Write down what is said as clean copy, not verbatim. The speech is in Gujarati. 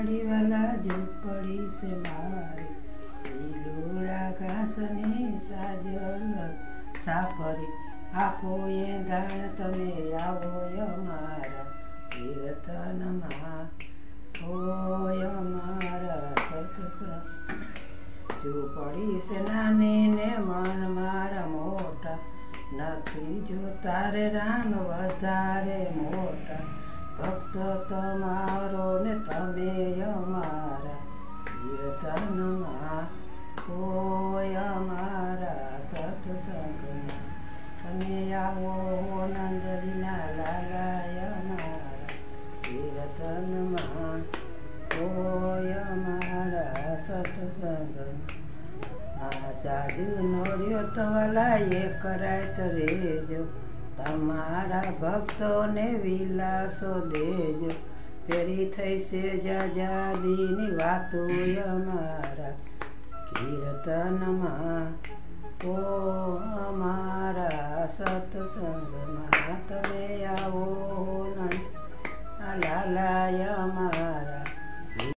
મારી વાલા ઝૂંપડી છે મારી, લીલોડા ઘાસની સાજલ સાફરી, આપો એ ગાણ તમે આવો અમારા કીર્તનમાં, ઓય અમારા સત્સંગ. ઝૂંપડી છે નાની ને મન મારા મોટા, નથી જોતા રે રામ વધારે મોટા, ભક્ત તમારો ને તમે અમારા કીર્તનમાં, ઓય અમારા સત્સંગમાં, તમે આવો નંદલીના લાલાય અમારા કીર્તનમાં, ઓય અમારા સત્સંગમાં. જાજુ નોર્યો તો વાલા એક રાત રેજો, તમારા ભક્તોને વિલાસો દેજો, ફેરી થઈ છે જાજાદીની વાતો અમારા કીર્તનમાં, ઓ અમારા સત્સંગમાં, તમે આવો લાલાય